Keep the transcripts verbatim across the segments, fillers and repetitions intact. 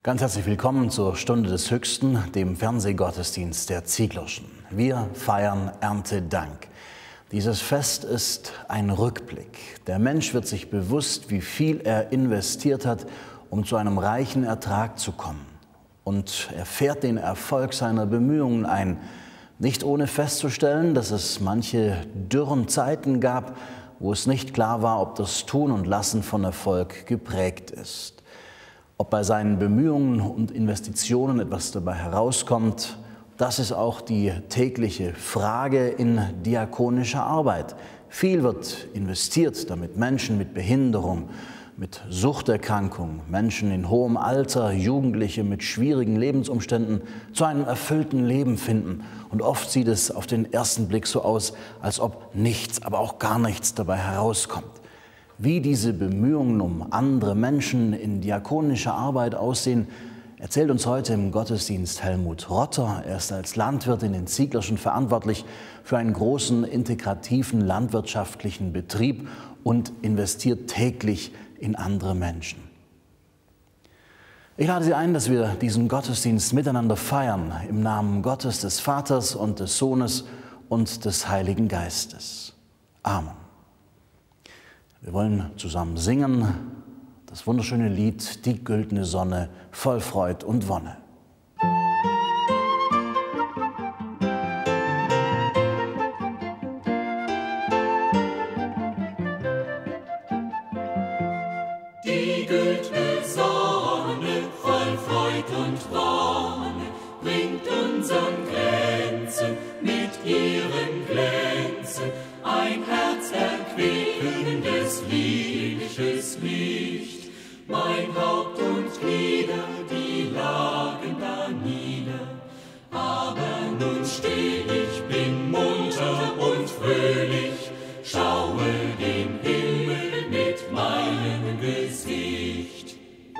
Ganz herzlich willkommen zur Stunde des Höchsten, dem Fernsehgottesdienst der Zieglerschen. Wir feiern Erntedank. Dieses Fest ist ein Rückblick. Der Mensch wird sich bewusst, wie viel er investiert hat, um zu einem reichen Ertrag zu kommen. Und er fährt den Erfolg seiner Bemühungen ein, nicht ohne festzustellen, dass es manche dürren Zeiten gab, wo es nicht klar war, ob das Tun und Lassen von Erfolg geprägt ist. Ob bei seinen Bemühungen und Investitionen etwas dabei herauskommt, das ist auch die tägliche Frage in diakonischer Arbeit. Viel wird investiert, damit Menschen mit Behinderung, mit Suchterkrankung, Menschen in hohem Alter, Jugendliche mit schwierigen Lebensumständen zu einem erfüllten Leben finden. Und oft sieht es auf den ersten Blick so aus, als ob nichts, aber auch gar nichts dabei herauskommt. Wie diese Bemühungen um andere Menschen in diakonischer Arbeit aussehen, erzählt uns heute im Gottesdienst Helmut Rotter. Er ist als Landwirt in den Zieglerschen verantwortlich für einen großen integrativen landwirtschaftlichen Betrieb und investiert täglich in andere Menschen. Ich lade Sie ein, dass wir diesen Gottesdienst miteinander feiern, im Namen Gottes, des Vaters und des Sohnes und des Heiligen Geistes. Amen. Wir wollen zusammen singen das wunderschöne Lied »Die güldene Sonne voll Freud und Wonne«. Die güldne Sonne voll Freud und Wonne bringt unseren Grenzen mit ihren Glänzen ein herzerquickendes, liebliches Licht. Mein Haupt und Glieder, die lagen da nieder, aber nun steh ich, bin munter und fröhlich, schaue den Himmel mit meinem Gesicht.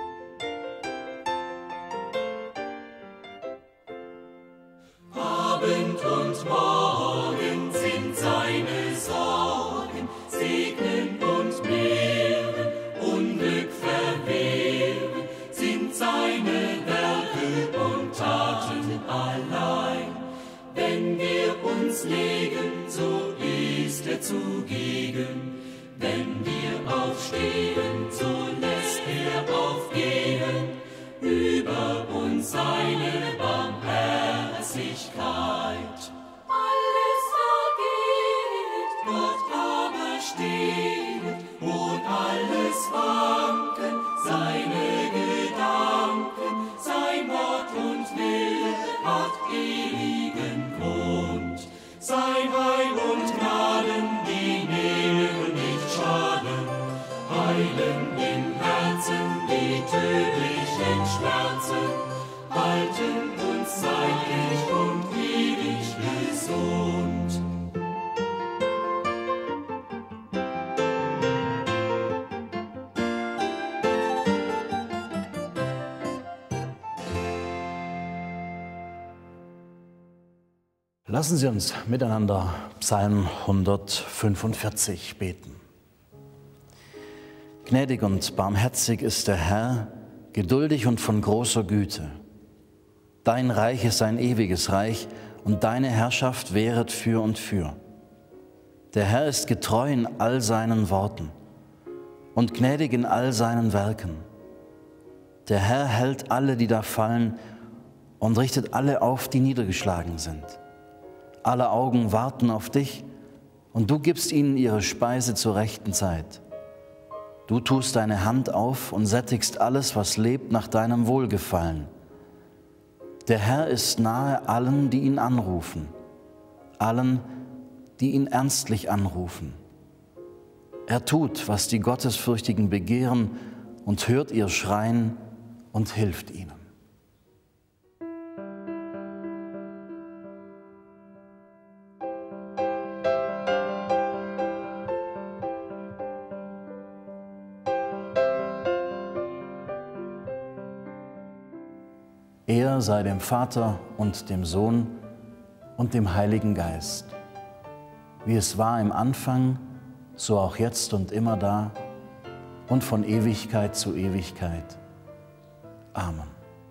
Abend und Morgen sind seine Sorgen, segnen und mehren, Unglück verwehren, sind seine Werke und Taten allein. Wenn wir uns legen, so ist er zugegen, wenn wir aufstehen, so lässt er aufgehen, über uns seine Barmherzigkeit. Alles vergeht, Gott aber steht, und alles wanken, seine Gedanken, sein Wort und Wille hat ewigen Grund. Sein Heil und Gnaden, die nehmen nicht Schaden, heilen im Herzen die tödlichen Schmerzen, halten uns zeitlich und ewig gesund. Lassen Sie uns miteinander Psalm hundertfünfundvierzig beten. Gnädig und barmherzig ist der Herr, geduldig und von großer Güte. Dein Reich ist ein ewiges Reich und deine Herrschaft währet für und für. Der Herr ist getreu in all seinen Worten und gnädig in all seinen Werken. Der Herr hält alle, die da fallen, und richtet alle auf, die niedergeschlagen sind. Alle Augen warten auf dich, und du gibst ihnen ihre Speise zur rechten Zeit. Du tust deine Hand auf und sättigst alles, was lebt, nach deinem Wohlgefallen. Der Herr ist nahe allen, die ihn anrufen, allen, die ihn ernstlich anrufen. Er tut, was die Gottesfürchtigen begehren, und hört ihr Schreien und hilft ihnen. Er sei dem Vater und dem Sohn und dem Heiligen Geist, wie es war im Anfang, so auch jetzt und immer da und von Ewigkeit zu Ewigkeit. Amen.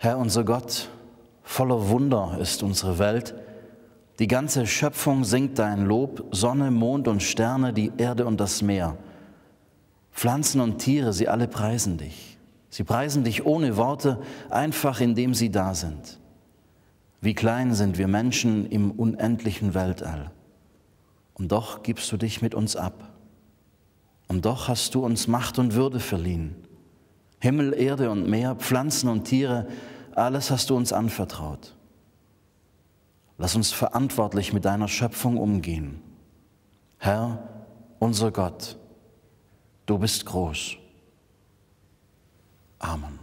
Herr unser Gott, voller Wunder ist unsere Welt. Die ganze Schöpfung singt dein Lob, Sonne, Mond und Sterne, die Erde und das Meer. Pflanzen und Tiere, sie alle preisen dich. Sie preisen dich ohne Worte, einfach indem sie da sind. Wie klein sind wir Menschen im unendlichen Weltall. Und doch gibst du dich mit uns ab. Und doch hast du uns Macht und Würde verliehen. Himmel, Erde und Meer, Pflanzen und Tiere, alles hast du uns anvertraut. Lass uns verantwortlich mit deiner Schöpfung umgehen. Herr, unser Gott, du bist groß. Amen.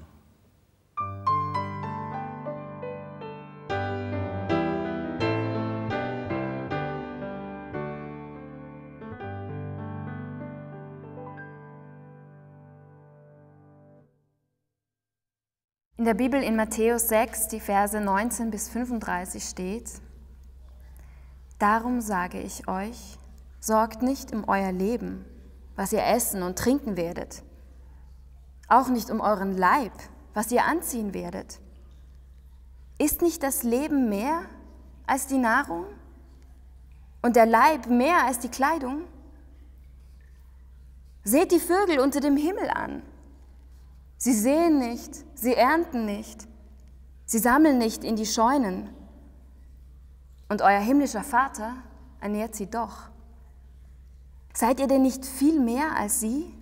In der Bibel in Matthäus sechs, die Verse neunzehn bis fünfunddreißig steht: Darum sage ich euch, sorgt nicht um euer Leben, was ihr essen und trinken werdet, auch nicht um euren Leib, was ihr anziehen werdet. Ist nicht das Leben mehr als die Nahrung und der Leib mehr als die Kleidung? Seht die Vögel unter dem Himmel an. Sie säen nicht, sie ernten nicht, sie sammeln nicht in die Scheunen. Und euer himmlischer Vater ernährt sie doch. Seid ihr denn nicht viel mehr als sie?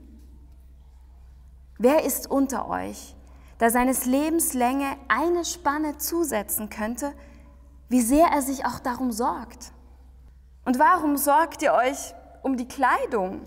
Wer ist unter euch, der seines Lebens Länge eine Spanne zusetzen könnte, wie sehr er sich auch darum sorgt? Und warum sorgt ihr euch um die Kleidung?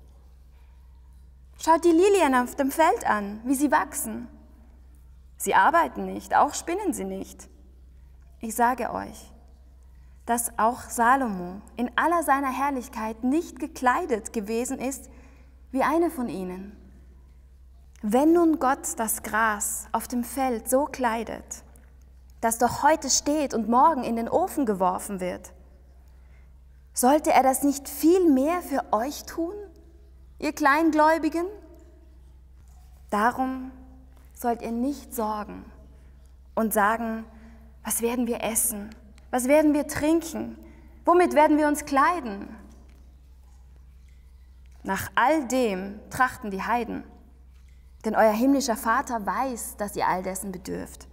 Schaut die Lilien auf dem Feld an, wie sie wachsen. Sie arbeiten nicht, auch spinnen sie nicht. Ich sage euch, dass auch Salomo in aller seiner Herrlichkeit nicht gekleidet gewesen ist wie eine von ihnen. Wenn nun Gott das Gras auf dem Feld so kleidet, das doch heute steht und morgen in den Ofen geworfen wird, sollte er das nicht viel mehr für euch tun, ihr Kleingläubigen? Darum sollt ihr nicht sorgen und sagen, was werden wir essen, was werden wir trinken, womit werden wir uns kleiden? Nach all dem trachten die Heiden, denn euer himmlischer Vater weiß, dass ihr all dessen bedürft.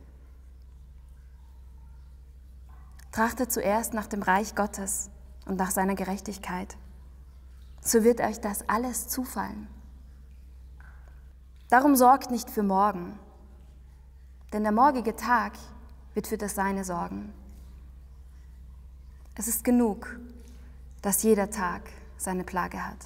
Trachtet zuerst nach dem Reich Gottes und nach seiner Gerechtigkeit. So wird euch das alles zufallen. Darum sorgt nicht für morgen, denn der morgige Tag wird für das Seine sorgen. Es ist genug, dass jeder Tag seine Plage hat.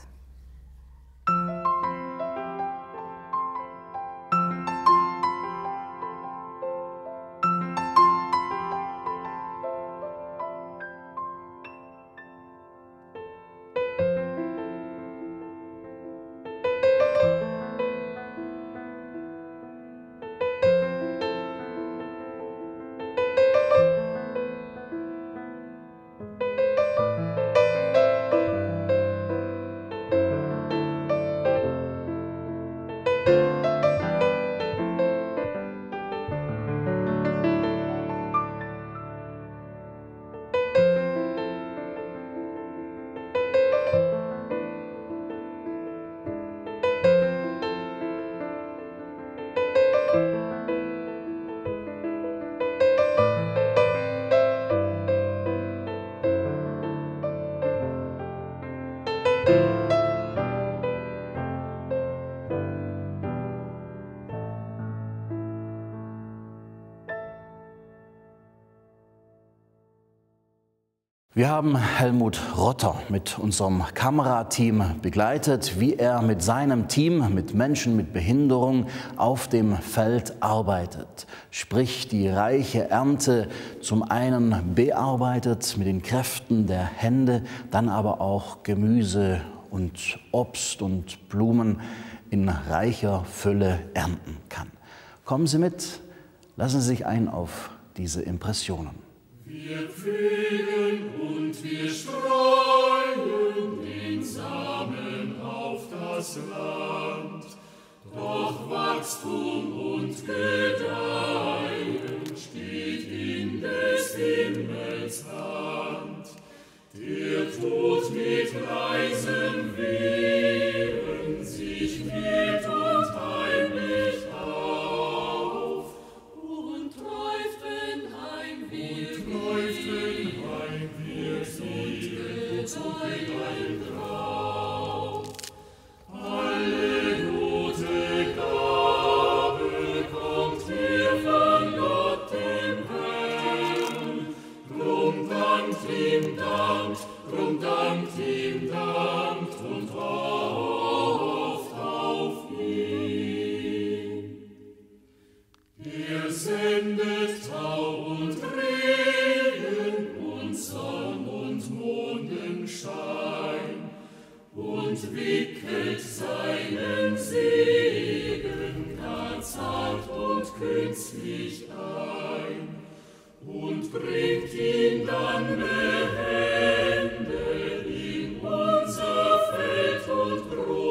Wir haben Helmut Rotter mit unserem Kamerateam begleitet, wie er mit seinem Team, mit Menschen mit Behinderung auf dem Feld arbeitet. Sprich, die reiche Ernte zum einen bearbeitet mit den Kräften der Hände, dann aber auch Gemüse und Obst und Blumen in reicher Fülle ernten kann. Kommen Sie mit, lassen Sie sich ein auf diese Impressionen. Wir pflegen und wir streuen den Samen auf das Land, doch Wachstum und Gedeihen leisen Wehen sich mild und heimlich auf und läuft, wenn heimwirkt, läuft, wenn heimwirkt, sieht und gedeihen drauf. Alle gute Gabe kommt hier von Gott dem Herrn, drum dankt ihm, dankt, drum dankt ihm, dankt und hofft auf ihn. Er sendet Tau und Regen und Sonn und Mondenschein und wickelt seinen Segen gar zart und künstlich ein und bringt ihn dann behende in unser Feld und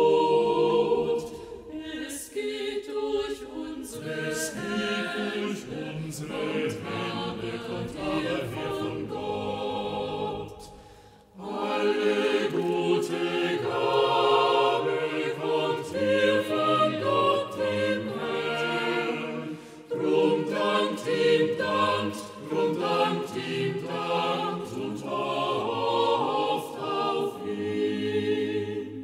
Brot. Es geht durch unsere es geht durch unsere Hände, kommt aber her von Gott. Alle gute Gabe kommt hier von Gott dem Herrn, drum dankt ihm, dankt, drum dankt ihm, dankt und hofft auf ihn.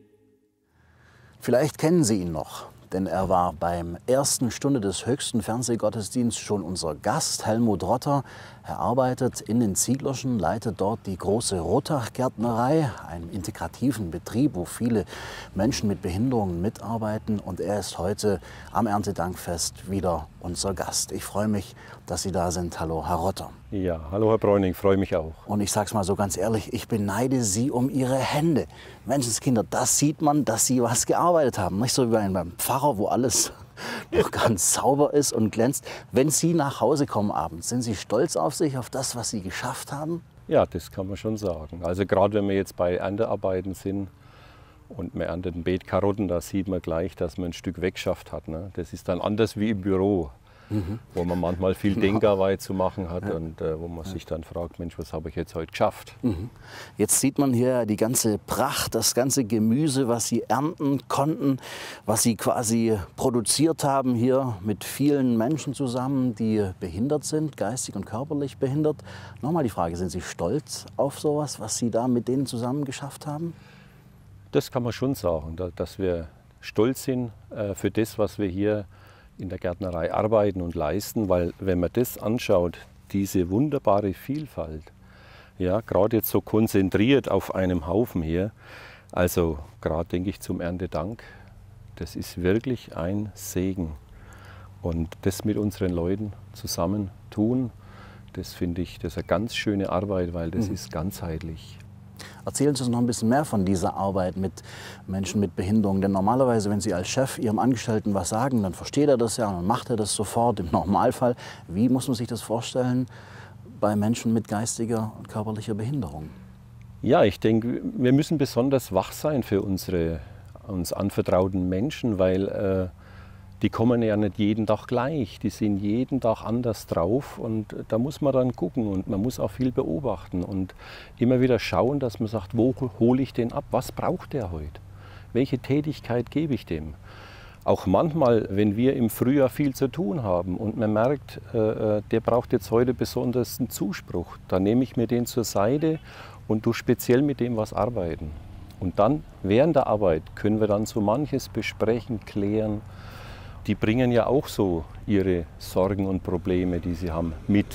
Vielleicht kennen Sie ihn noch, denn er war beim ersten Stunde des höchsten Fernsehgottesdienstes schon unser Gast, Helmut Rotter. Er arbeitet in den Zieglerschen, leitet dort die große Rotach-Gärtnerei, einen integrativen Betrieb, wo viele Menschen mit Behinderungen mitarbeiten. Und er ist heute am Erntedankfest wieder unser Gast. Ich freue mich, dass Sie da sind. Hallo, Herr Rotter. Ja, hallo Herr Bräuning, freue mich auch. Und ich sage es mal so ganz ehrlich, ich beneide Sie um Ihre Hände. Menschenskinder, das sieht man, dass Sie was gearbeitet haben. Nicht so wie beim Pfarrer, wo alles noch ganz sauber ist und glänzt. Wenn Sie nach Hause kommen abends, sind Sie stolz auf sich, auf das, was Sie geschafft haben? Ja, das kann man schon sagen. Also gerade wenn wir jetzt bei Erntearbeiten sind und man erntet ein Beet Karotten, da sieht man gleich, dass man ein Stück weggeschafft hat. Ne? Das ist dann anders wie im Büro. Mhm. Wo man manchmal viel Denkarbeit zu machen hat, ja. Und äh, wo man ja. sich dann fragt, Mensch, was habe ich jetzt heute geschafft? Mhm. Jetzt sieht man hier die ganze Pracht, das ganze Gemüse, was Sie ernten konnten, was Sie quasi produziert haben hier mit vielen Menschen zusammen, die behindert sind, geistig und körperlich behindert. Nochmal die Frage, sind Sie stolz auf sowas, was Sie da mit denen zusammen geschafft haben? Das kann man schon sagen, dass wir stolz sind äh, für das, was wir hier in der Gärtnerei arbeiten und leisten, weil wenn man das anschaut, diese wunderbare Vielfalt, ja, gerade jetzt so konzentriert auf einem Haufen hier, also gerade denke ich zum Erntedank, das ist wirklich ein Segen. Und das mit unseren Leuten zusammen tun, das finde ich, das ist eine ganz schöne Arbeit, weil das mhm. ist ganzheitlich. Erzählen Sie uns noch ein bisschen mehr von dieser Arbeit mit Menschen mit Behinderung. Denn normalerweise, wenn Sie als Chef Ihrem Angestellten was sagen, dann versteht er das ja und macht er das sofort im Normalfall. Wie muss man sich das vorstellen bei Menschen mit geistiger und körperlicher Behinderung? Ja, ich denke, wir müssen besonders wach sein für unsere uns anvertrauten Menschen, weil äh, die kommen ja nicht jeden Tag gleich, die sind jeden Tag anders drauf und da muss man dann gucken und man muss auch viel beobachten und immer wieder schauen, dass man sagt, wo hole ich den ab, was braucht der heute, welche Tätigkeit gebe ich dem. Auch manchmal, wenn wir im Frühjahr viel zu tun haben und man merkt, äh, der braucht jetzt heute besonders einen Zuspruch, dann nehme ich mir den zur Seite und tue speziell mit dem was arbeiten. Und dann, während der Arbeit, können wir dann so manches besprechen, klären. Die bringen ja auch so ihre Sorgen und Probleme, die sie haben, mit.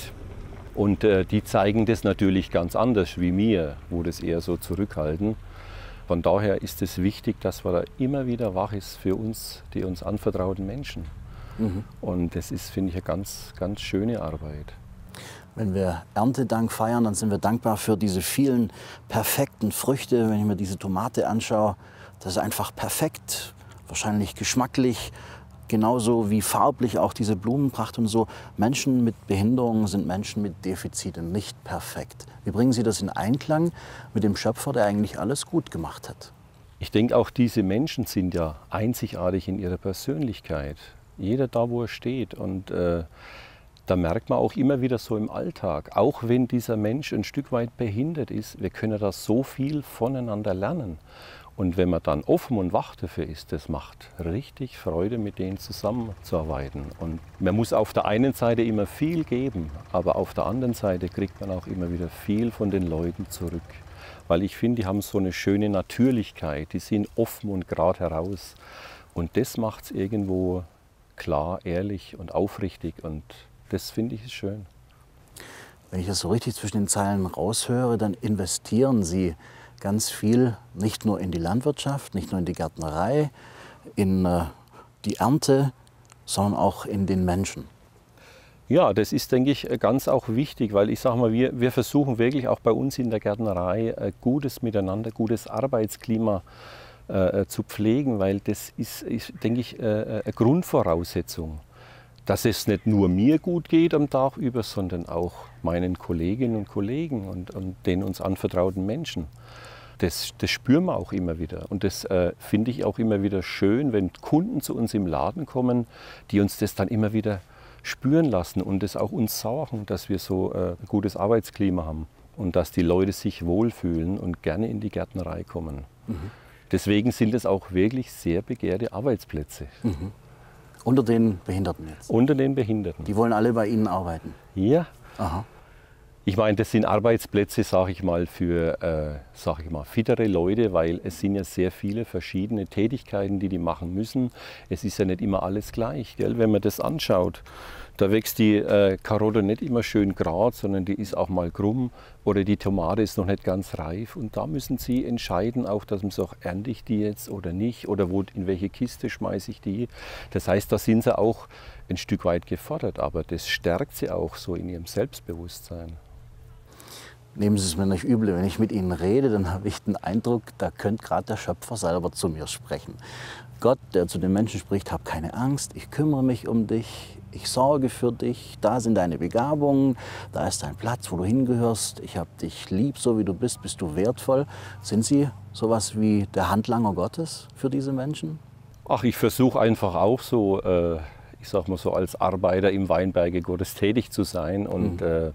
Und äh, die zeigen das natürlich ganz anders wie mir, wo das eher so zurückhalten. Von daher ist es wichtig, dass man da immer wieder wach ist für uns, die uns anvertrauten Menschen. Mhm. Und das ist, finde ich, eine ganz, ganz schöne Arbeit. Wenn wir Erntedank feiern, dann sind wir dankbar für diese vielen perfekten Früchte. Wenn ich mir diese Tomate anschaue, das ist einfach perfekt, wahrscheinlich geschmacklich, genauso wie farblich auch diese Blumenpracht und so. Menschen mit Behinderungen sind Menschen mit Defiziten, nicht perfekt. Wie bringen Sie das in Einklang mit dem Schöpfer, der eigentlich alles gut gemacht hat? Ich denke, auch diese Menschen sind ja einzigartig in ihrer Persönlichkeit. Jeder da, wo er steht. Und äh, da merkt man auch immer wieder so im Alltag, auch wenn dieser Mensch ein Stück weit behindert ist, wir können da so viel voneinander lernen. Und wenn man dann offen und wach dafür ist, das macht richtig Freude, mit denen zusammenzuarbeiten. Und man muss auf der einen Seite immer viel geben, aber auf der anderen Seite kriegt man auch immer wieder viel von den Leuten zurück. Weil ich finde, die haben so eine schöne Natürlichkeit, die sind offen und gerade heraus. Und das macht es irgendwo klar, ehrlich und aufrichtig und das finde ich schön. Wenn ich das so richtig zwischen den Zeilen raushöre, dann investieren Sie ganz viel, nicht nur in die Landwirtschaft, nicht nur in die Gärtnerei, in äh, die Ernte, sondern auch in den Menschen. Ja, das ist, denke ich, ganz auch wichtig, weil ich sage mal, wir, wir versuchen wirklich auch bei uns in der Gärtnerei ein gutes Miteinander, gutes Arbeitsklima äh, zu pflegen, weil das ist, ist denke ich, äh, eine Grundvoraussetzung, dass es nicht nur mir gut geht am Tag über, sondern auch meinen Kolleginnen und Kollegen und, und den uns anvertrauten Menschen. Das, das spüren wir auch immer wieder und das äh, finde ich auch immer wieder schön, wenn Kunden zu uns im Laden kommen, die uns das dann immer wieder spüren lassen und das auch uns sagen, dass wir so äh, ein gutes Arbeitsklima haben und dass die Leute sich wohlfühlen und gerne in die Gärtnerei kommen. Mhm. Deswegen sind es auch wirklich sehr begehrte Arbeitsplätze. Mhm. Unter den Behinderten jetzt? Unter den Behinderten. Die wollen alle bei Ihnen arbeiten? Ja. Aha. Ich meine, das sind Arbeitsplätze, sage ich mal, für äh, sag ich mal, fittere Leute, weil es sind ja sehr viele verschiedene Tätigkeiten, die die machen müssen. Es ist ja nicht immer alles gleich, gell? Wenn man das anschaut. Da wächst die äh, Karotte nicht immer schön gerade, sondern die ist auch mal krumm oder die Tomate ist noch nicht ganz reif. Und da müssen Sie entscheiden, auch, dass man sagt, ernte ich die jetzt oder nicht oder wo, in welche Kiste schmeiße ich die. Das heißt, da sind Sie auch ein Stück weit gefordert, aber das stärkt Sie auch so in Ihrem Selbstbewusstsein. Nehmen Sie es mir nicht übel, wenn ich mit Ihnen rede, dann habe ich den Eindruck, da könnte gerade der Schöpfer selber zu mir sprechen. Gott, der zu den Menschen spricht, hab keine Angst, ich kümmere mich um dich, ich sorge für dich, da sind deine Begabungen, da ist dein Platz, wo du hingehörst, ich habe dich lieb, so wie du bist, bist du wertvoll. Sind Sie sowas wie der Handlanger Gottes für diese Menschen? Ach, ich versuche einfach auch so, äh, ich sag mal so, als Arbeiter im Weinberge Gottes tätig zu sein und mhm. äh,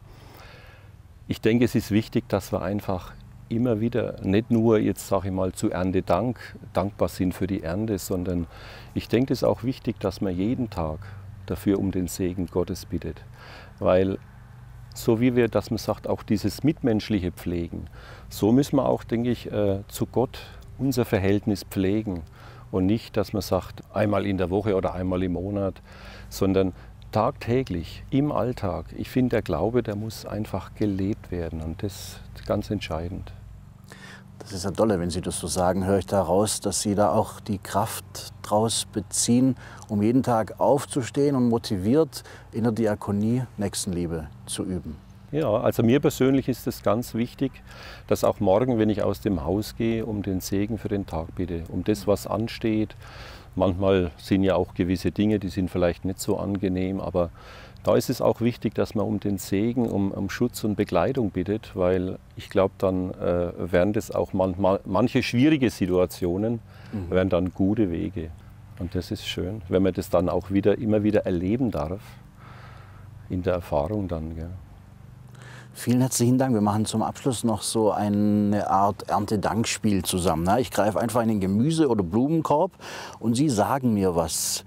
ich denke, es ist wichtig, dass wir einfach immer wieder nicht nur jetzt, sage ich mal, zu Erntedank dankbar sind für die Ernte, sondern ich denke, es ist auch wichtig, dass man jeden Tag dafür um den Segen Gottes bittet. Weil so wie wir, dass man sagt, auch dieses Mitmenschliche pflegen, so müssen wir auch, denke ich, äh, zu Gott unser Verhältnis pflegen. Und nicht, dass man sagt, einmal in der Woche oder einmal im Monat, sondern tagtäglich, im Alltag. Ich finde, der Glaube, der muss einfach gelebt werden und das ist ganz entscheidend. Das ist ja dolle, wenn Sie das so sagen, höre ich da raus, dass Sie da auch die Kraft draus beziehen, um jeden Tag aufzustehen und motiviert in der Diakonie Nächstenliebe zu üben. Ja, also mir persönlich ist es ganz wichtig, dass auch morgen, wenn ich aus dem Haus gehe, um den Segen für den Tag bitte, um das, was ansteht. Manchmal sind ja auch gewisse Dinge, die sind vielleicht nicht so angenehm, aber da ist es auch wichtig, dass man um den Segen, um, um Schutz und Begleitung bittet, weil ich glaube, dann äh, werden das auch manchmal, manche schwierige Situationen, mhm. werden dann gute Wege. Und das ist schön, wenn man das dann auch wieder, immer wieder erleben darf, in der Erfahrung dann. Gell. Vielen herzlichen Dank. Wir machen zum Abschluss noch so eine Art Erntedankspiel zusammen. Ich greife einfach in den Gemüse- oder Blumenkorb und Sie sagen mir was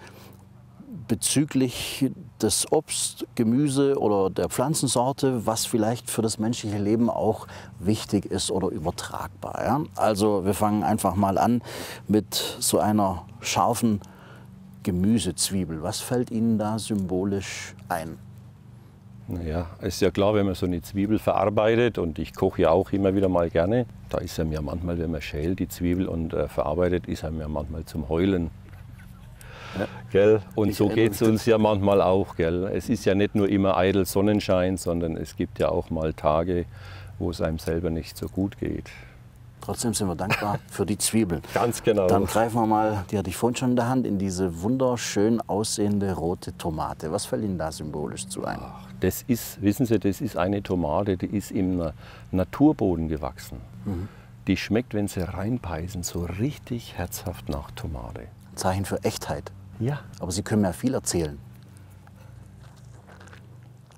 bezüglich des Obst, Gemüse oder der Pflanzensorte, was vielleicht für das menschliche Leben auch wichtig ist oder übertragbar. Ja? Also wir fangen einfach mal an mit so einer scharfen Gemüsezwiebel. Was fällt Ihnen da symbolisch ein? Naja, ist ja klar, wenn man so eine Zwiebel verarbeitet und ich koche ja auch immer wieder mal gerne, da ist ja mir manchmal, wenn man schält die Zwiebel und äh, verarbeitet, ist ja mir manchmal zum Heulen. Ja. Gell? Und ich so geht es uns ja manchmal auch. Gell? Es ist ja nicht nur immer eitel Sonnenschein, sondern es gibt ja auch mal Tage, wo es einem selber nicht so gut geht. Trotzdem sind wir dankbar für die Zwiebeln. Ganz genau. Dann greifen wir mal, die hatte ich vorhin schon in der Hand, in diese wunderschön aussehende rote Tomate. Was fällt Ihnen da symbolisch zu ein? Ach, das ist, wissen Sie, das ist eine Tomate, die ist im Naturboden gewachsen. Mhm. Die schmeckt, wenn Sie reinbeißen, so richtig herzhaft nach Tomate. Ein Zeichen für Echtheit. Ja. Aber Sie können mir viel erzählen.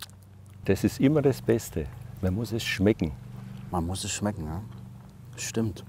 Das ist immer das Beste. Man muss es schmecken. Man muss es schmecken, ja. Stimmt.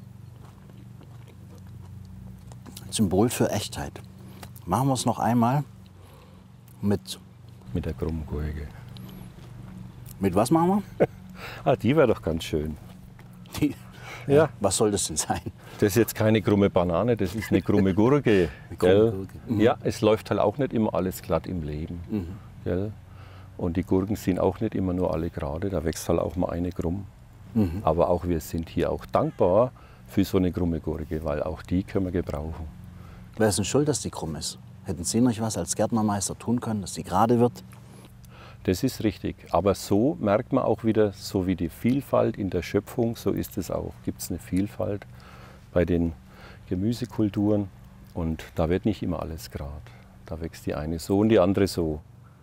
Symbol für Echtheit. Machen wir es noch einmal mit... Mit der krummen Gurke. Mit was machen wir? Ah, die wäre doch ganz schön. Die, Ja. Was soll das denn sein? Das ist jetzt keine krumme Banane, das ist eine krumme Gurke. Eine krumme gell? Gurke. Mhm. Ja, es läuft halt auch nicht immer alles glatt im Leben. Mhm. Gell? Und die Gurken sind auch nicht immer nur alle gerade, da wächst halt auch mal eine krumm. Mhm. Aber auch wir sind hier auch dankbar für so eine krumme Gurke, weil auch die können wir gebrauchen. Wer ist denn schuld, dass die krumm ist? Hätten Sie noch was als Gärtnermeister tun können, dass die gerade wird? Das ist richtig. Aber so merkt man auch wieder, so wie die Vielfalt in der Schöpfung, so ist es auch. Gibt es eine Vielfalt bei den Gemüsekulturen und da wird nicht immer alles gerade. Da wächst die eine so und die andere so.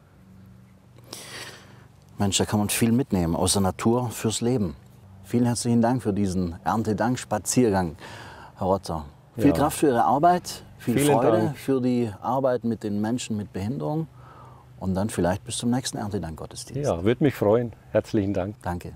Mensch, da kann man viel mitnehmen aus der Natur fürs Leben. Vielen herzlichen Dank für diesen Erntedank-Spaziergang, Herr Rotzer. Viel Ja. Kraft für Ihre Arbeit, viel Vielen Freude Dank. für die Arbeit mit den Menschen mit Behinderung und dann vielleicht bis zum nächsten Erntedank-Gottesdienst. Ja, würde mich freuen. Herzlichen Dank. Danke.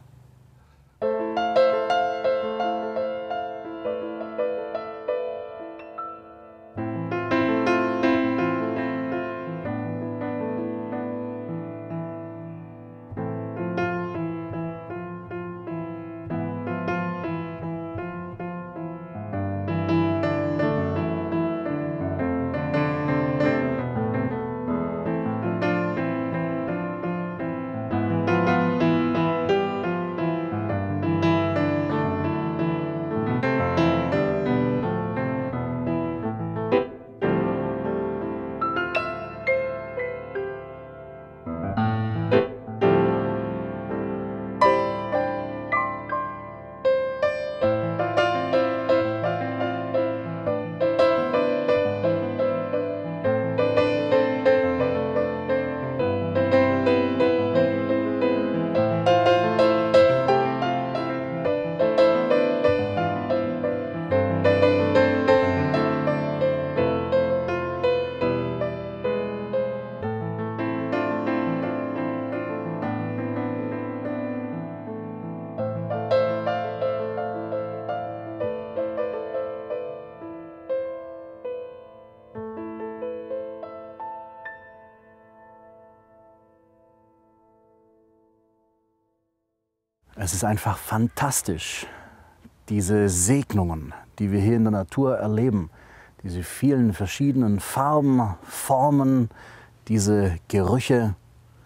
Es ist einfach fantastisch, diese Segnungen, die wir hier in der Natur erleben, diese vielen verschiedenen Farben, Formen, diese Gerüche.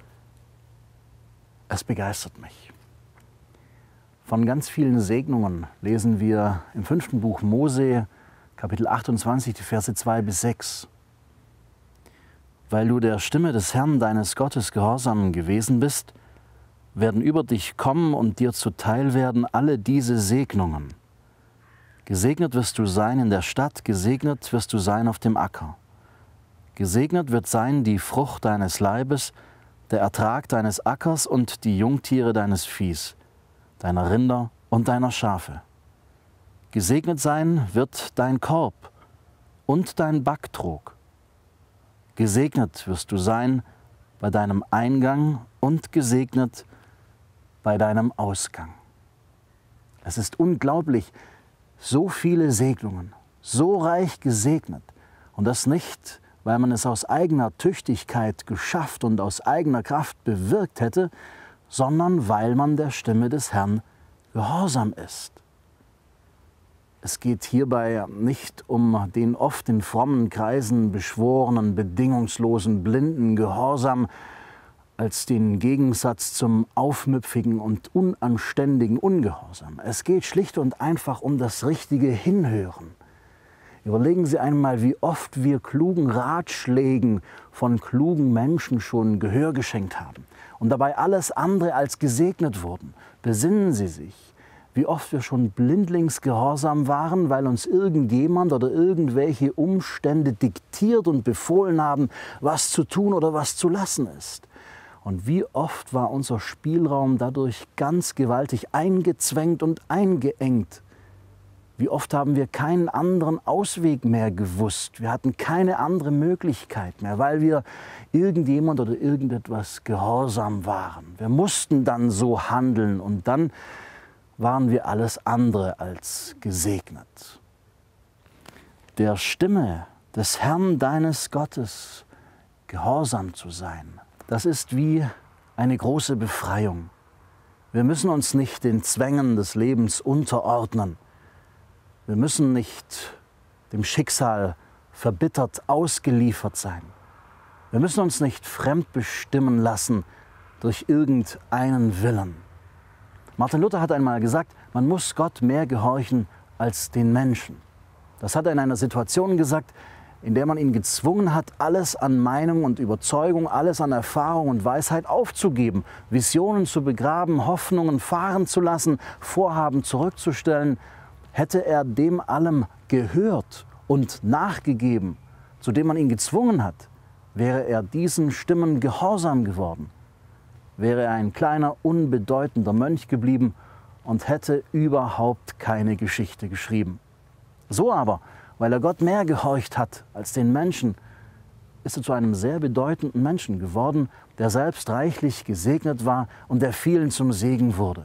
Es begeistert mich. Von ganz vielen Segnungen lesen wir im fünften Buch Mose, Kapitel achtundzwanzig, die Verse zwei bis sechs. Weil du der Stimme des Herrn, deines Gottes, gehorsam gewesen bist, werden über dich kommen und dir zuteil werden alle diese Segnungen. Gesegnet wirst du sein in der Stadt, gesegnet wirst du sein auf dem Acker. Gesegnet wird sein die Frucht deines Leibes, der Ertrag deines Ackers und die Jungtiere deines Viehs, deiner Rinder und deiner Schafe. Gesegnet sein wird dein Korb und dein Backtrog. Gesegnet wirst du sein bei deinem Eingang und gesegnet bei deinem Ausgang. Es ist unglaublich, so viele Segnungen, so reich gesegnet. Und das nicht, weil man es aus eigener Tüchtigkeit geschafft und aus eigener Kraft bewirkt hätte, sondern weil man der Stimme des Herrn gehorsam ist. Es geht hierbei nicht um den oft in frommen Kreisen beschworenen, bedingungslosen, blinden Gehorsam als den Gegensatz zum aufmüpfigen und unanständigen Ungehorsam. Es geht schlicht und einfach um das richtige Hinhören. Überlegen Sie einmal, wie oft wir klugen Ratschlägen von klugen Menschen schon Gehör geschenkt haben und dabei alles andere als gesegnet wurden. Besinnen Sie sich, wie oft wir schon blindlings gehorsam waren, weil uns irgendjemand oder irgendwelche Umstände diktiert und befohlen haben, was zu tun oder was zu lassen ist. Und wie oft war unser Spielraum dadurch ganz gewaltig eingezwängt und eingeengt. Wie oft haben wir keinen anderen Ausweg mehr gewusst. Wir hatten keine andere Möglichkeit mehr, weil wir irgendjemand oder irgendetwas gehorsam waren. Wir mussten dann so handeln und dann waren wir alles andere als gesegnet. Der Stimme des Herrn deines Gottes gehorsam zu sein, das ist wie eine große Befreiung. Wir müssen uns nicht den Zwängen des Lebens unterordnen. Wir müssen nicht dem Schicksal verbittert ausgeliefert sein. Wir müssen uns nicht fremdbestimmen lassen durch irgendeinen Willen. Martin Luther hat einmal gesagt, man muss Gott mehr gehorchen als den Menschen. Das hat er in einer Situation gesagt, in der man ihn gezwungen hat, alles an Meinung und Überzeugung, alles an Erfahrung und Weisheit aufzugeben, Visionen zu begraben, Hoffnungen fahren zu lassen, Vorhaben zurückzustellen. Hätte er dem allem gehört und nachgegeben, zu dem man ihn gezwungen hat, wäre er diesen Stimmen gehorsam geworden. Wäre er ein kleiner, unbedeutender Mönch geblieben und hätte überhaupt keine Geschichte geschrieben. So aber, weil er Gott mehr gehorcht hat als den Menschen, ist er zu einem sehr bedeutenden Menschen geworden, der selbst reichlich gesegnet war und der vielen zum Segen wurde.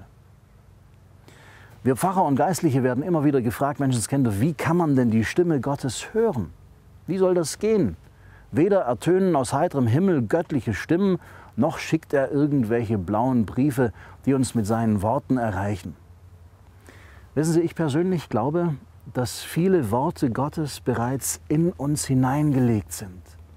Wir Pfarrer und Geistliche werden immer wieder gefragt, Menschenskinder, wie kann man denn die Stimme Gottes hören? Wie soll das gehen? Weder ertönen aus heiterem Himmel göttliche Stimmen, noch schickt er irgendwelche blauen Briefe, die uns mit seinen Worten erreichen. Wissen Sie, ich persönlich glaube, dass viele Worte Gottes bereits in uns hineingelegt sind.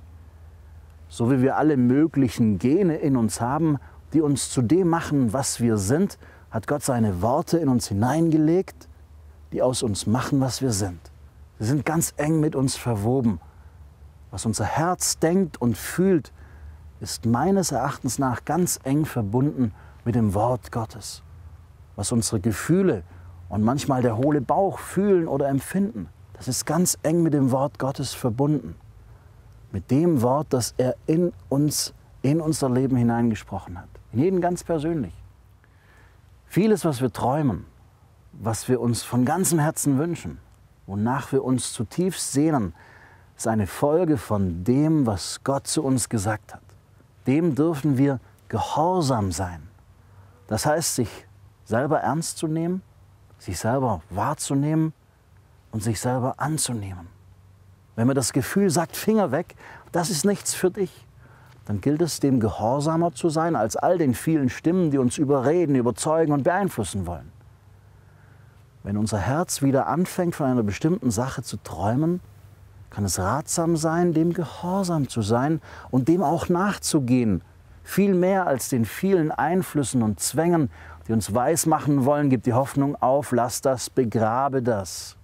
So wie wir alle möglichen Gene in uns haben, die uns zu dem machen, was wir sind, hat Gott seine Worte in uns hineingelegt, die aus uns machen, was wir sind. Sie sind ganz eng mit uns verwoben. Was unser Herz denkt und fühlt, ist meines Erachtens nach ganz eng verbunden mit dem Wort Gottes. Was unsere Gefühle und manchmal der hohle Bauch fühlen oder empfinden, das ist ganz eng mit dem Wort Gottes verbunden. Mit dem Wort, das er in uns, in unser Leben hineingesprochen hat. In jeden ganz persönlich. Vieles, was wir träumen, was wir uns von ganzem Herzen wünschen, wonach wir uns zutiefst sehnen, ist eine Folge von dem, was Gott zu uns gesagt hat. Dem dürfen wir gehorsam sein. Das heißt, sich selber ernst zu nehmen, sich selber wahrzunehmen und sich selber anzunehmen. Wenn mir das Gefühl sagt, Finger weg, das ist nichts für dich, dann gilt es, dem gehorsamer zu sein als all den vielen Stimmen, die uns überreden, überzeugen und beeinflussen wollen. Wenn unser Herz wieder anfängt, von einer bestimmten Sache zu träumen, kann es ratsam sein, dem gehorsam zu sein und dem auch nachzugehen. Viel mehr als den vielen Einflüssen und Zwängen, die uns weismachen wollen, gibt die Hoffnung auf, lass das, begrabe das.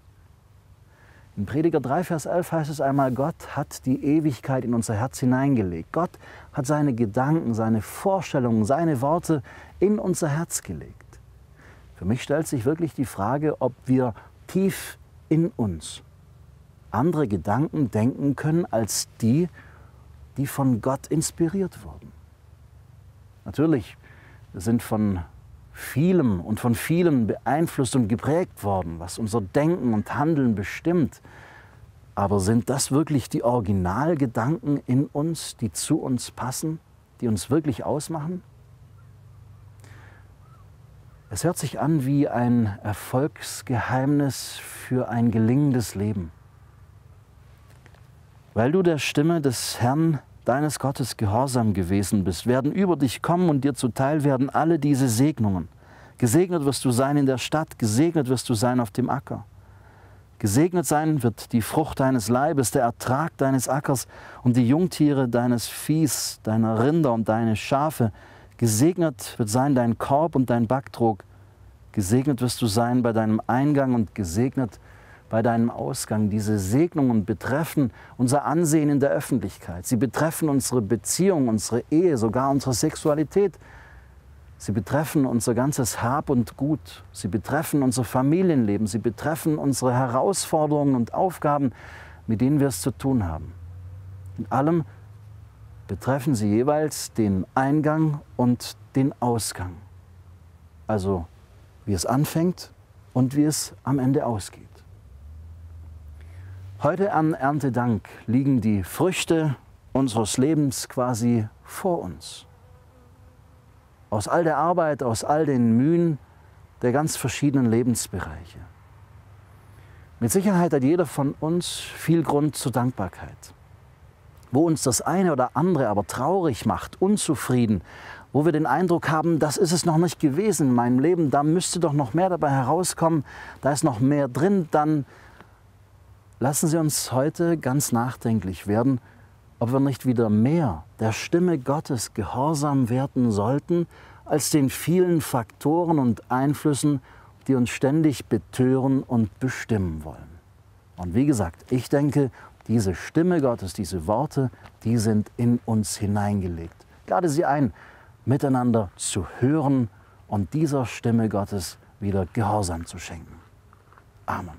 In Prediger drei, Vers elf heißt es einmal, Gott hat die Ewigkeit in unser Herz hineingelegt. Gott hat seine Gedanken, seine Vorstellungen, seine Worte in unser Herz gelegt. Für mich stellt sich wirklich die Frage, ob wir tief in uns andere Gedanken denken können als die, die von Gott inspiriert wurden. Natürlich, wir sind von vielem und von vielem beeinflusst und geprägt worden, was unser Denken und Handeln bestimmt. Aber sind das wirklich die Originalgedanken in uns, die zu uns passen, die uns wirklich ausmachen? Es hört sich an wie ein Erfolgsgeheimnis für ein gelingendes Leben. Weil du der Stimme des Herrn, deines Gottes, gehorsam gewesen bist, werden über dich kommen und dir zuteil werden alle diese Segnungen. Gesegnet wirst du sein in der Stadt, gesegnet wirst du sein auf dem Acker. Gesegnet sein wird die Frucht deines Leibes, der Ertrag deines Ackers und die Jungtiere deines Viehs, deiner Rinder und deine Schafe. Gesegnet wird sein dein Korb und dein Backtrog. Gesegnet wirst du sein bei deinem Eingang und gesegnet bei deinem Ausgang. Diese Segnungen betreffen unser Ansehen in der Öffentlichkeit. Sie betreffen unsere Beziehung, unsere Ehe, sogar unsere Sexualität. Sie betreffen unser ganzes Hab und Gut. Sie betreffen unser Familienleben. Sie betreffen unsere Herausforderungen und Aufgaben, mit denen wir es zu tun haben. In allem betreffen sie jeweils den Eingang und den Ausgang. Also wie es anfängt und wie es am Ende ausgeht. Heute an Erntedank liegen die Früchte unseres Lebens quasi vor uns. Aus all der Arbeit, aus all den Mühen der ganz verschiedenen Lebensbereiche. Mit Sicherheit hat jeder von uns viel Grund zur Dankbarkeit. Wo uns das eine oder andere aber traurig macht, unzufrieden, wo wir den Eindruck haben, das ist es noch nicht gewesen in meinem Leben, da müsste doch noch mehr dabei herauskommen, da ist noch mehr drin, dann lassen Sie uns heute ganz nachdenklich werden, ob wir nicht wieder mehr der Stimme Gottes gehorsam werden sollten, als den vielen Faktoren und Einflüssen, die uns ständig betören und bestimmen wollen. Und wie gesagt, ich denke, diese Stimme Gottes, diese Worte, die sind in uns hineingelegt. Ich lade Sie ein, miteinander zu hören und dieser Stimme Gottes wieder Gehorsam zu schenken. Amen.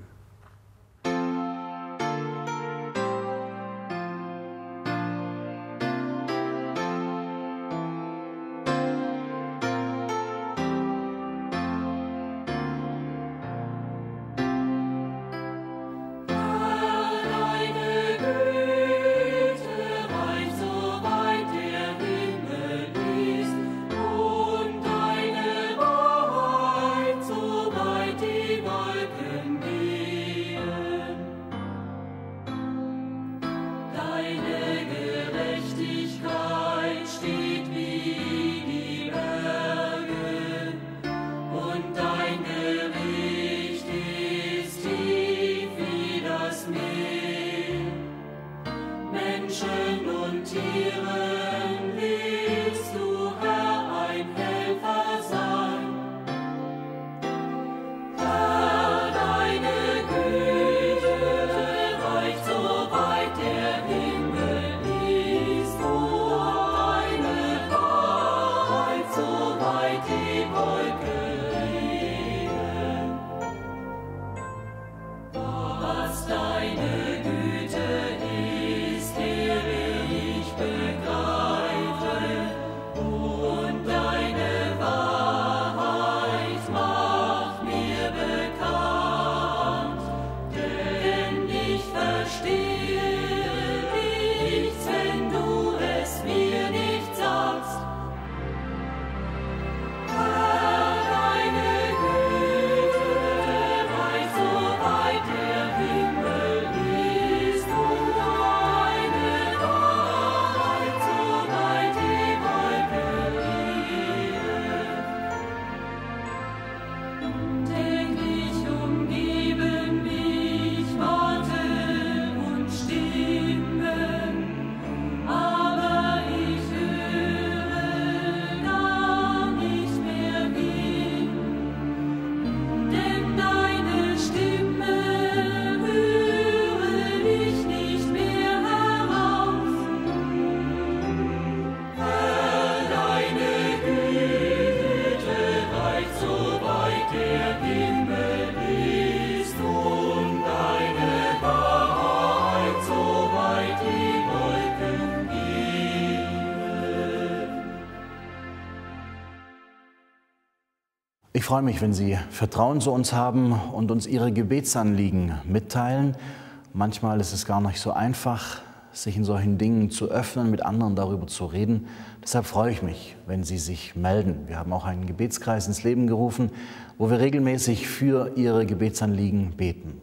Ich freue mich, wenn Sie Vertrauen zu uns haben und uns Ihre Gebetsanliegen mitteilen. Manchmal ist es gar nicht so einfach, sich in solchen Dingen zu öffnen, mit anderen darüber zu reden. Deshalb freue ich mich, wenn Sie sich melden. Wir haben auch einen Gebetskreis ins Leben gerufen, wo wir regelmäßig für Ihre Gebetsanliegen beten.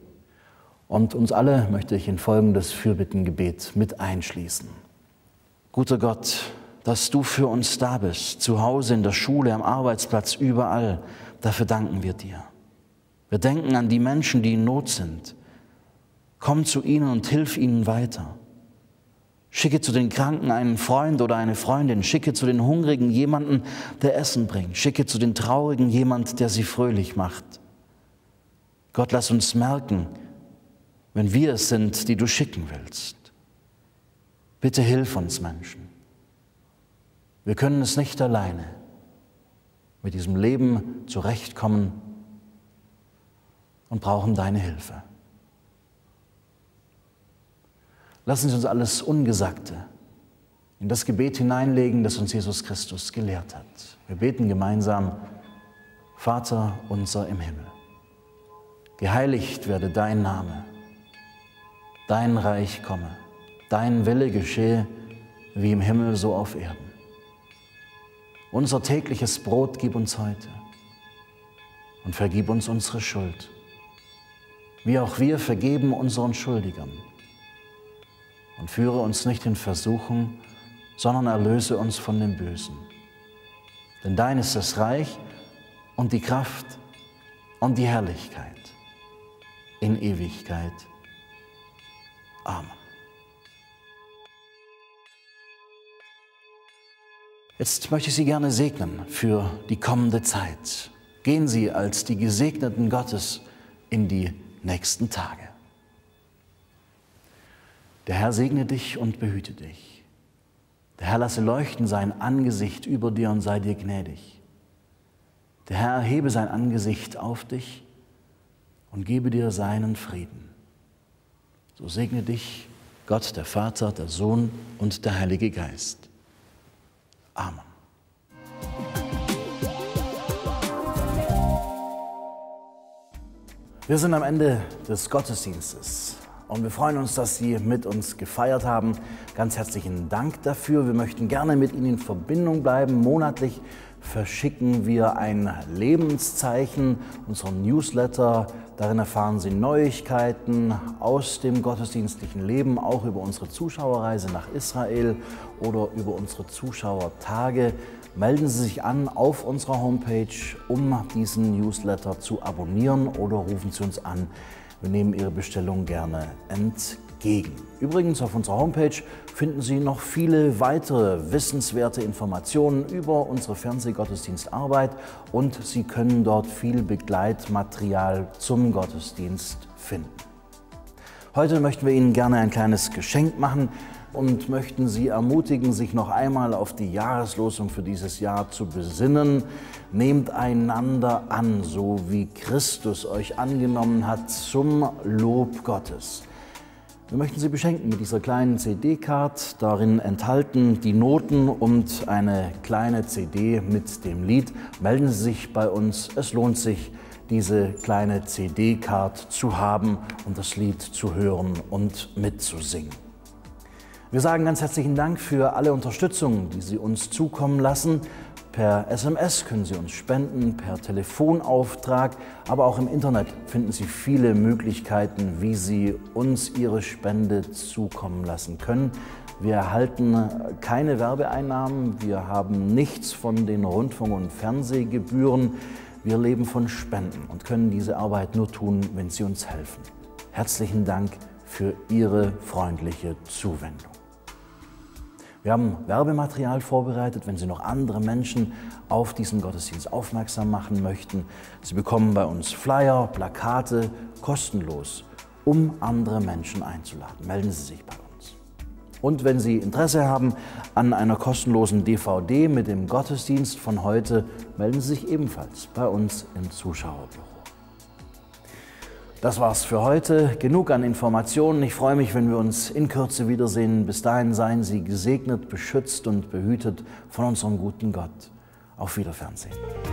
Und uns alle möchte ich in folgendes Fürbittengebet mit einschließen. Guter Gott, dass du für uns da bist, zu Hause, in der Schule, am Arbeitsplatz, überall, dafür danken wir dir. Wir denken an die Menschen, die in Not sind. Komm zu ihnen und hilf ihnen weiter. Schicke zu den Kranken einen Freund oder eine Freundin. Schicke zu den Hungrigen jemanden, der Essen bringt. Schicke zu den Traurigen jemand, der sie fröhlich macht. Gott, lass uns merken, wenn wir es sind, die du schicken willst. Bitte hilf uns, Menschen. Wir können es nicht alleine mit diesem Leben zurechtkommen und brauchen deine Hilfe. Lassen Sie uns alles Ungesagte in das Gebet hineinlegen, das uns Jesus Christus gelehrt hat. Wir beten gemeinsam: Vater unser im Himmel, geheiligt werde dein Name. dein Reich komme, dein Wille geschehe, wie im Himmel so auf Erden. Unser tägliches Brot gib uns heute und vergib uns unsere Schuld, wie auch wir vergeben unseren Schuldigern. Und führe uns nicht in Versuchung, sondern erlöse uns von dem Bösen. Denn dein ist das Reich und die Kraft und die Herrlichkeit in Ewigkeit. Amen. Jetzt möchte ich Sie gerne segnen für die kommende Zeit. Gehen Sie als die Gesegneten Gottes in die nächsten Tage. Der Herr segne dich und behüte dich. Der Herr lasse leuchten sein Angesicht über dir und sei dir gnädig. Der Herr erhebe sein Angesicht auf dich und gebe dir seinen Frieden. So segne dich Gott, der Vater, der Sohn und der Heilige Geist. Amen. Wir sind am Ende des Gottesdienstes und wir freuen uns, dass Sie mit uns gefeiert haben. Ganz herzlichen Dank dafür. Wir möchten gerne mit Ihnen in Verbindung bleiben. Monatlich verschicken wir ein Lebenszeichen, unseren Newsletter. Darin erfahren Sie Neuigkeiten aus dem gottesdienstlichen Leben, auch über unsere Zuschauerreise nach Israel oder über unsere Zuschauertage. Melden Sie sich an auf unserer Homepage, um diesen Newsletter zu abonnieren, oder rufen Sie uns an. Wir nehmen Ihre Bestellung gerne entgegen. Übrigens, auf unserer Homepage finden Sie noch viele weitere wissenswerte Informationen über unsere Fernsehgottesdienstarbeit und Sie können dort viel Begleitmaterial zum Gottesdienst finden. Heute möchten wir Ihnen gerne ein kleines Geschenk machen und möchten Sie ermutigen, sich noch einmal auf die Jahreslosung für dieses Jahr zu besinnen. Nehmt einander an, so wie Christus euch angenommen hat, zum Lob Gottes. Wir möchten Sie beschenken mit dieser kleinen C D-Card. Darin enthalten die Noten und eine kleine C D mit dem Lied. Melden Sie sich bei uns. Es lohnt sich, diese kleine C D-Card zu haben und das Lied zu hören und mitzusingen. Wir sagen ganz herzlichen Dank für alle Unterstützung, die Sie uns zukommen lassen. Per S M S können Sie uns spenden, per Telefonauftrag, aber auch im Internet finden Sie viele Möglichkeiten, wie Sie uns Ihre Spende zukommen lassen können. Wir erhalten keine Werbeeinnahmen, wir haben nichts von den Rundfunk- und Fernsehgebühren. Wir leben von Spenden und können diese Arbeit nur tun, wenn Sie uns helfen. Herzlichen Dank für Ihre freundliche Zuwendung. Wir haben Werbematerial vorbereitet, wenn Sie noch andere Menschen auf diesen Gottesdienst aufmerksam machen möchten. Sie bekommen bei uns Flyer, Plakate, kostenlos, um andere Menschen einzuladen. Melden Sie sich bei uns. Und wenn Sie Interesse haben an einer kostenlosen D V D mit dem Gottesdienst von heute, melden Sie sich ebenfalls bei uns im Zuschauerbüro. Das war's für heute. Genug an Informationen. Ich freue mich, wenn wir uns in Kürze wiedersehen. Bis dahin seien Sie gesegnet, beschützt und behütet von unserem guten Gott. Auf Wiederfernsehen.